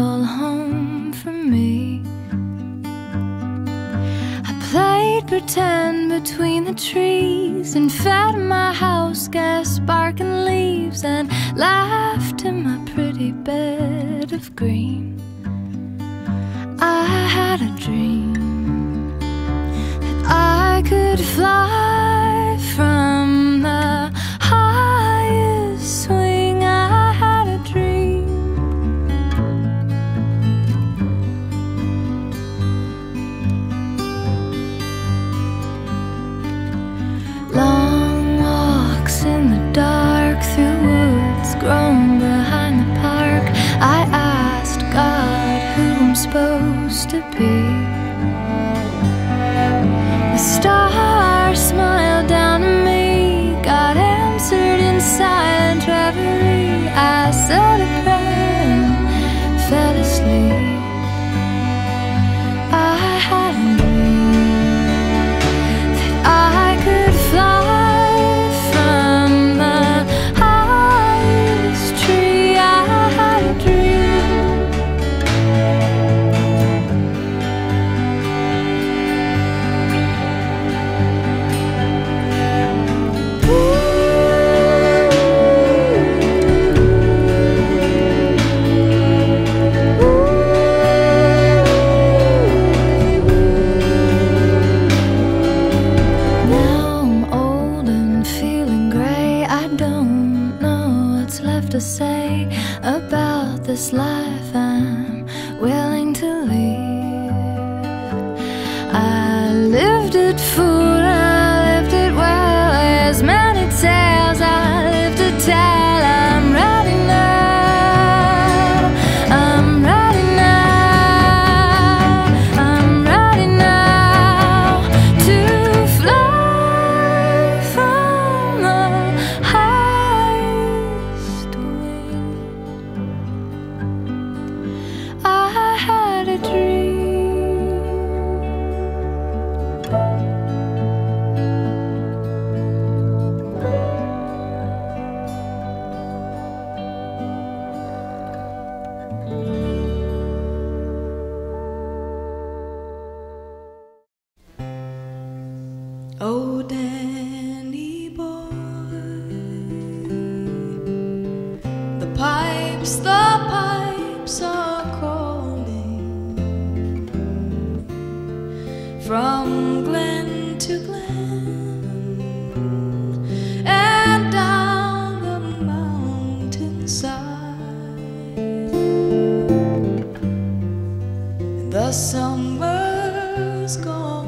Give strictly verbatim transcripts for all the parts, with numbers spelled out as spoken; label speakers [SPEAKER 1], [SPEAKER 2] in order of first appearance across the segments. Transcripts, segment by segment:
[SPEAKER 1] all home for me. I played pretend between the trees and fed my house gas barking leaves and laughed in my pretty bed of green. I had a dream that I could fly from the highest swing. I had a dream. Long walks in the dark through woods grown behind the park. I asked God who I'm supposed to be. The stars smiled down at me. God answered in silent reverie. I said a prayer and fell asleep. I had a dream that I could fly from the highest tree. I had a dream. To say about this life I'm willing to leave. I lived it full, I lived it well. As many tales I lived to tell. I'm ready now, I'm ready now, I'm ready now to fly from the highest. I had a dream.
[SPEAKER 2] Oh, Danny boy, the pipes, the pipes are calling from glen to glen and down the mountainside. And the summer's gone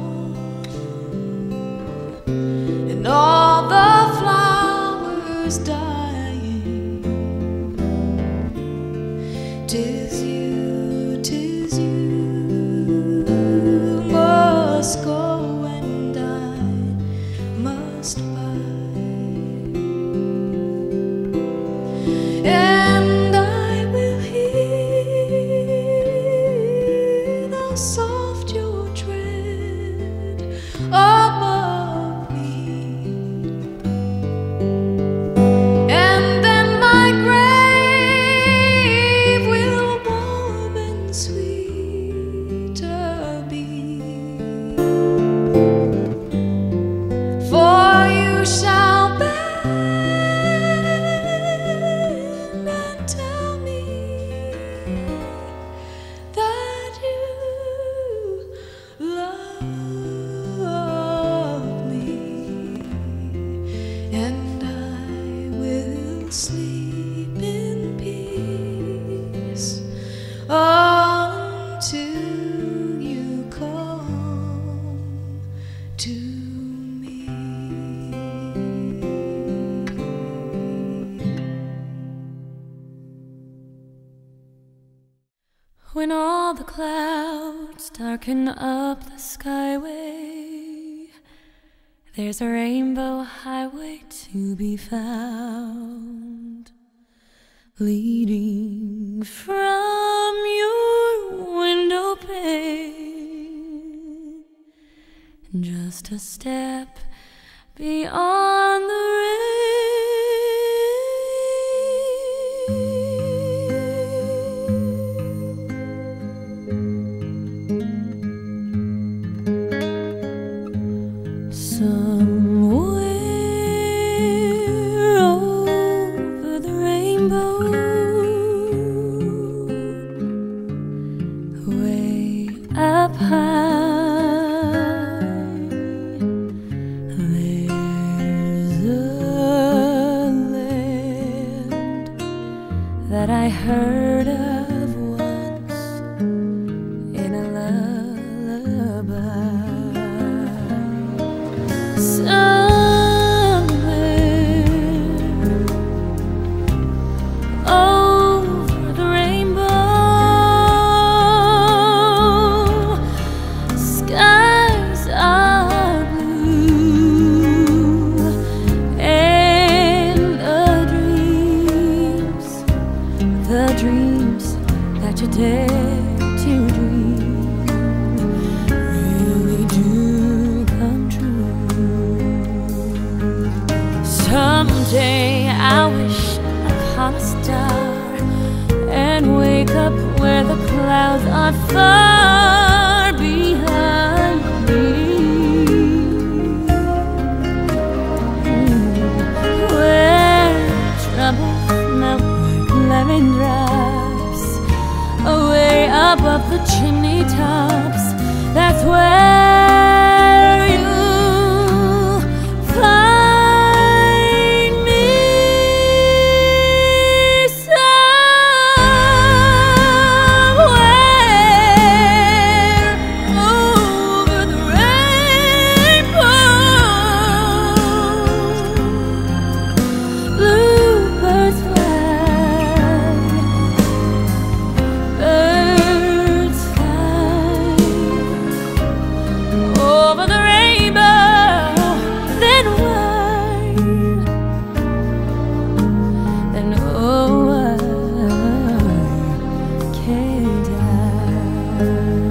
[SPEAKER 2] and all the flowers dying. 'Tis you, 'tis you must go and I must bide, and I will hear the soft your tread above me. And then my grave will warm and sweeter be, for you shall bend and tell me that you love me, and I will sleep in peace until you come to me.
[SPEAKER 1] When all the clouds darken up the skyway, there's a rainbow highway to be found, leading from your window pane, just a step beyond the rain. up high. There's a land that I heard of once in a lullaby. Somewhere over the rainbow, skies are blue, and the dreams, the dreams that you dare to dream really do come true. Someday I'll wish upon a star and wake up where the clouds are far behind me, where troubles melt like lemon drops away above the chimney tops. That's where you'll find me. Somewhere over the rainbow, bluebirds fly, birds fly over the rainbow. Then why, then oh why can't I?